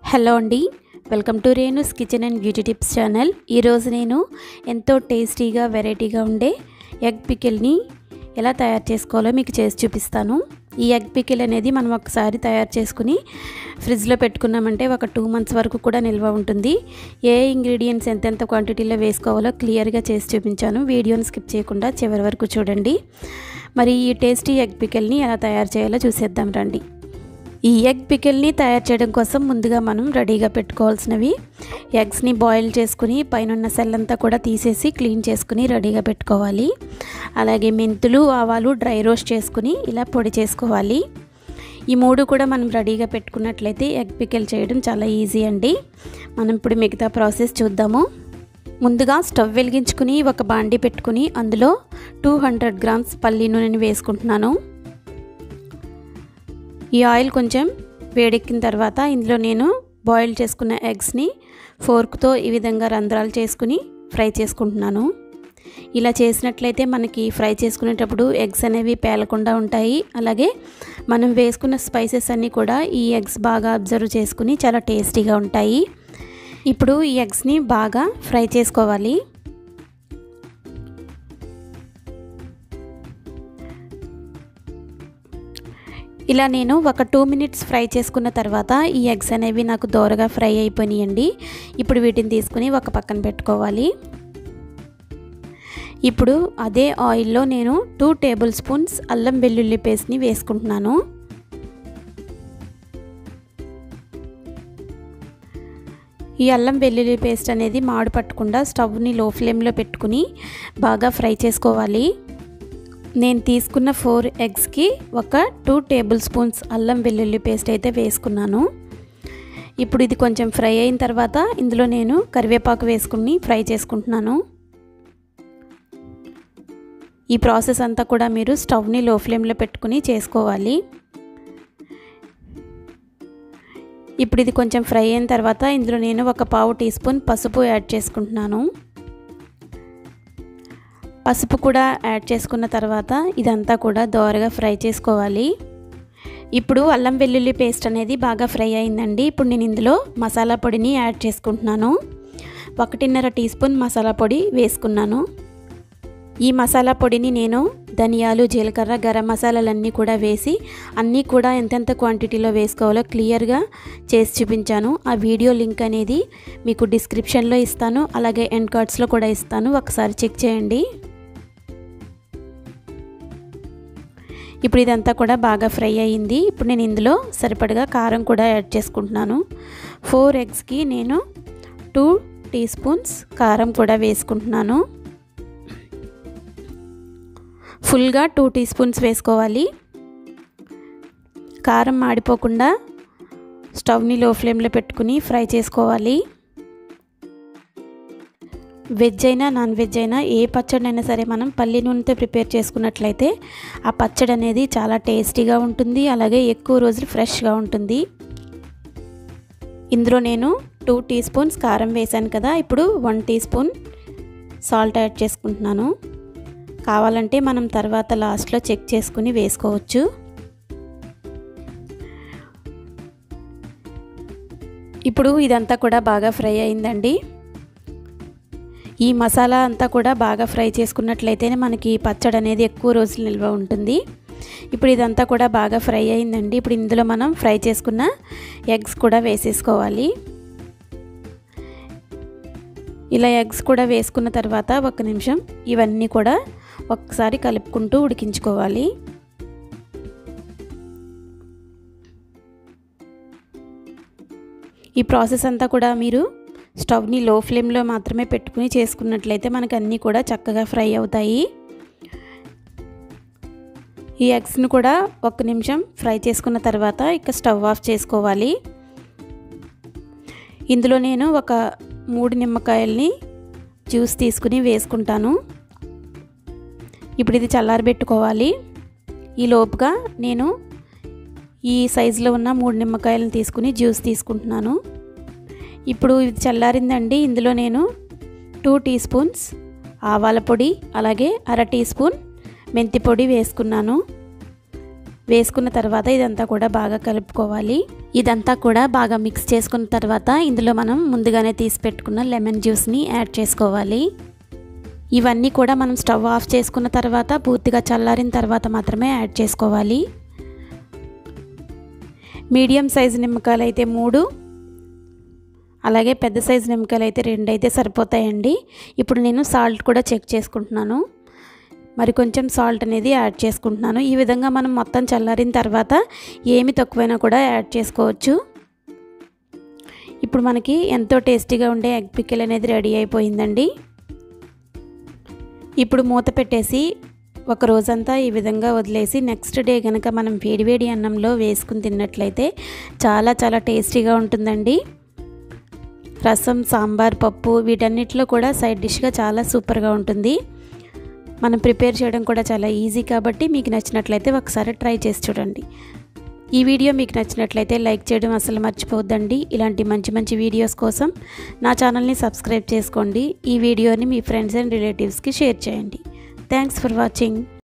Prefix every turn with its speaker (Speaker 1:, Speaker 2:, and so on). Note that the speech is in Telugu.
Speaker 1: హలో అండి, welcome to Renu's kitchen and beauty tips channel. ఈరోజు నేను ఎంతో టేస్టీగా వెరైటీగా ఉండే ఎగ్ పికిల్ని ఎలా తయారు చేసుకోవాలో మీకు చేసి చూపిస్తాను. ఈ ఎగ్ పికిల్ అనేది మనం ఒకసారి తయారు చేసుకుని ఫ్రిడ్జ్లో పెట్టుకున్నామంటే ఒక 2 months వరకు కూడా నిల్వ ఉంటుంది. ఏ ఇంగ్రీడియంట్స్ ఎంతెంత క్వాంటిటీలో వేసుకోవాలో క్లియర్గా చేసి చూపించాను. వీడియోని స్కిప్ చేయకుండా చివరి వరకు చూడండి. మరి ఈ టేస్టీ ఎగ్ పికిల్ని ఎలా తయారు చేయాలో చూసేద్దాం రండి. ఈ ఎగ్ పికిల్ని తయారు చేయడం కోసం ముందుగా మనం రెడీగా పెట్టుకోవాల్సినవి ఎగ్స్ని బాయిల్ చేసుకుని పైన సెల్ అంతా కూడా తీసేసి క్లీన్ చేసుకుని రెడీగా పెట్టుకోవాలి. అలాగే మెంతులు, ఆవాలు డ్రై రోస్ట్ చేసుకుని ఇలా పొడి చేసుకోవాలి. ఈ 3 కూడా మనం రెడీగా పెట్టుకున్నట్లయితే ఎగ్ పికిల్ చేయడం చాలా ఈజీ అండి. మనం ఇప్పుడు మిగతా ప్రాసెస్ చూద్దాము. ముందుగా స్టవ్ వెలిగించుకుని ఒక బాండీ పెట్టుకుని అందులో 200 grams పల్లి నూనెని వేసుకుంటున్నాను. ఈ ఆయిల్ కొంచెం వేడెక్కిన తర్వాత ఇందులో నేను బాయిల్ చేసుకున్న ఎగ్స్ని ఫోర్క్తో ఈ విధంగా రంధ్రాలు చేసుకుని ఫ్రై చేసుకుంటున్నాను. ఇలా చేసినట్లయితే మనకి ఫ్రై చేసుకునేటప్పుడు ఎగ్స్ అనేవి పేలకుండా ఉంటాయి. అలాగే మనం వేసుకున్న స్పైసెస్ అన్నీ కూడా ఈ ఎగ్స్ బాగా అబ్జర్వ్ చేసుకుని చాలా టేస్టీగా ఉంటాయి. ఇప్పుడు ఈ ఎగ్స్ని బాగా ఫ్రై చేసుకోవాలి. ఇలా నేను ఒక 2 minutes ఫ్రై చేసుకున్న తర్వాత ఈ ఎగ్స్ అనేవి నాకు దోరగా ఫ్రై అయిపోయినాయండి. ఇప్పుడు వీటిని తీసుకుని ఒక పక్కన పెట్టుకోవాలి. ఇప్పుడు అదే ఆయిల్లో నేను 2 tablespoons అల్లం వెల్లుల్లి పేస్ట్ని వేసుకుంటున్నాను. ఈ అల్లం వెల్లుల్లి పేస్ట్ అనేది మాడు పట్టకుండా స్టవ్ని లో ఫ్లేమ్లో పెట్టుకుని బాగా ఫ్రై చేసుకోవాలి. నేను తీసుకున్న 4 eggsకి ఒక 2 tablespoons అల్లం వెల్లుల్లి పేస్ట్ అయితే వేసుకున్నాను. ఇప్పుడు ఇది కొంచెం ఫ్రై అయిన తర్వాత ఇందులో నేను కరివేపాకు వేసుకుని ఫ్రై చేసుకుంటున్నాను. ఈ ప్రాసెస్ అంతా కూడా మీరు స్టవ్ని లో ఫ్లేమ్లో పెట్టుకుని చేసుకోవాలి. ఇప్పుడు ఇది కొంచెం ఫ్రై అయిన తర్వాత ఇందులో నేను ఒక 1/2 teaspoon పసుపు యాడ్ చేసుకుంటున్నాను. పసుపు కూడా యాడ్ చేసుకున్న తర్వాత ఇదంతా కూడా దోరగా ఫ్రై చేసుకోవాలి. ఇప్పుడు అల్లం వెల్లుల్లి పేస్ట్ అనేది బాగా ఫ్రై అయిందండి. ఇప్పుడు నేను ఇందులో మసాలా పొడిని యాడ్ చేసుకుంటున్నాను. 1.5 teaspoon మసాలా పొడి వేసుకున్నాను. ఈ మసాలా పొడిని నేను ధనియాలు, జీలకర్ర, గరం మసాలాలన్నీ కూడా వేసి అన్నీ కూడా ఎంతెంత క్వాంటిటీలో వేసుకోవాలో క్లియర్గా చేసి చూపించాను. ఆ వీడియో లింక్ అనేది మీకు డిస్క్రిప్షన్లో ఇస్తాను, అలాగే ఎండ్ కార్డ్స్లో కూడా ఇస్తాను, ఒకసారి చెక్ చేయండి. ఇప్పుడు ఇదంతా కూడా బాగా ఫ్రై అయ్యింది. ఇప్పుడు నేను ఇందులో సరిపడగా కారం కూడా యాడ్ చేసుకుంటున్నాను. 4 eggsకి నేను 2 teaspoons కారం కూడా వేసుకుంటున్నాను. ఫుల్గా 2 teaspoons వేసుకోవాలి. కారం మాడిపోకుండా స్టవ్ని లో ఫ్లేమ్లో పెట్టుకుని ఫ్రై చేసుకోవాలి. వెజ్ అయినా నాన్ వెజ్ అయినా ఏ పచ్చడినైనా సరే మనం పల్లి నూనెతో ప్రిపేర్ చేసుకున్నట్లయితే ఆ పచ్చడి అనేది చాలా టేస్టీగా ఉంటుంది. అలాగే ఎక్కువ రోజులు ఫ్రెష్గా ఉంటుంది. ఇందులో నేను 2 teaspoons కారం వేసాను కదా, ఇప్పుడు 1 teaspoon సాల్ట్ యాడ్ చేసుకుంటున్నాను. కావాలంటే మనం తర్వాత లాస్ట్లో చెక్ చేసుకుని వేసుకోవచ్చు. ఇప్పుడు ఇదంతా కూడా బాగా ఫ్రై అయిందండి. ఈ మసాలా అంతా కూడా బాగా ఫ్రై చేసుకున్నట్లయితేనే మనకి పచ్చడి అనేది ఎక్కువ రోజులు నిల్వ ఉంటుంది. ఇప్పుడు ఇదంతా కూడా బాగా ఫ్రై అయిందండి. ఇప్పుడు ఇందులో మనం ఫ్రై చేసుకున్న ఎగ్స్ కూడా వేసేసుకోవాలి. ఇలా ఎగ్స్ కూడా వేసుకున్న తర్వాత 1 నిమిషం ఇవన్నీ కూడా ఒకసారి కలుపుకుంటూ ఉడికించుకోవాలి. ఈ ప్రాసెస్ అంతా కూడా మీరు స్టవ్ని లో ఫ్లేమ్లో మాత్రమే పెట్టుకుని చేసుకున్నట్లయితే మనకు అన్నీ కూడా చక్కగా ఫ్రై అవుతాయి. ఈ ఎగ్స్ని కూడా 1 నిమిషం ఫ్రై చేసుకున్న తర్వాత ఇక స్టవ్ ఆఫ్ చేసుకోవాలి. ఇందులో నేను ఒక 3 నిమ్మకాయల్ని జ్యూస్ తీసుకుని వేసుకుంటాను. ఇప్పుడు ఇది చల్లారబెట్టుకోవాలి. ఈ లోపుగా నేను ఈ సైజులో ఉన్న 3 నిమ్మకాయలను తీసుకుని జ్యూస్ తీసుకుంటున్నాను. ఇప్పుడు ఇది చల్లారిందండి. ఇందులో నేను 2 teaspoons ఆవాల పొడి, అలాగే 1/2 teaspoon మెంతి పొడి వేసుకున్నాను. వేసుకున్న తర్వాత ఇదంతా కూడా బాగా కలుపుకోవాలి. ఇదంతా కూడా బాగా మిక్స్ చేసుకున్న తర్వాత ఇందులో మనం ముందుగానే తీసి పెట్టుకున్న లెమన్ జ్యూస్ని యాడ్ చేసుకోవాలి. ఇవన్నీ కూడా మనం స్టవ్ ఆఫ్ చేసుకున్న తర్వాత పూర్తిగా చల్లారిన తర్వాత మాత్రమే యాడ్ చేసుకోవాలి. మీడియం సైజు నిమ్మకాయలు అయితే 3, అలాగే పెద్ద సైజు నిమ్మకాయలు అయితే 2 అయితే సరిపోతాయండి. ఇప్పుడు నేను సాల్ట్ కూడా చెక్ చేసుకుంటున్నాను. మరి కొంచెం సాల్ట్ అనేది యాడ్ చేసుకుంటున్నాను. ఈ విధంగా మనం మొత్తం చల్లారిన తర్వాత ఏమి తక్కువైనా కూడా యాడ్ చేసుకోవచ్చు. ఇప్పుడు మనకి ఎంతో టేస్టీగా ఉండే ఎగ్ పికిల్ అనేది రెడీ అయిపోయిందండి. ఇప్పుడు మూత పెట్టేసి ఒక రోజంతా ఈ విధంగా వదిలేసి నెక్స్ట్ డే కనుక మనం వేడివేడి అన్నంలో వేసుకుని తిన్నట్లయితే చాలా చాలా టేస్టీగా ఉంటుందండి. రసం, సాంబార్, పప్పు వీటన్నిటిలో కూడా సైడ్ డిష్గా చాలా సూపర్గా ఉంటుంది. మనం ప్రిపేర్ చేయడం కూడా చాలా ఈజీ కాబట్టి మీకు నచ్చినట్లయితే ఒకసారి ట్రై చేసి చూడండి. ఈ వీడియో మీకు నచ్చినట్లయితే లైక్ చేయడం అసలు మర్చిపోవద్దండి. ఇలాంటి మంచి మంచి వీడియోస్ కోసం నా ఛానల్ని సబ్స్క్రైబ్ చేసుకోండి. ఈ వీడియోని మీ ఫ్రెండ్స్ అండ్ రిలేటివ్స్కి షేర్ చేయండి. Thanks for watching.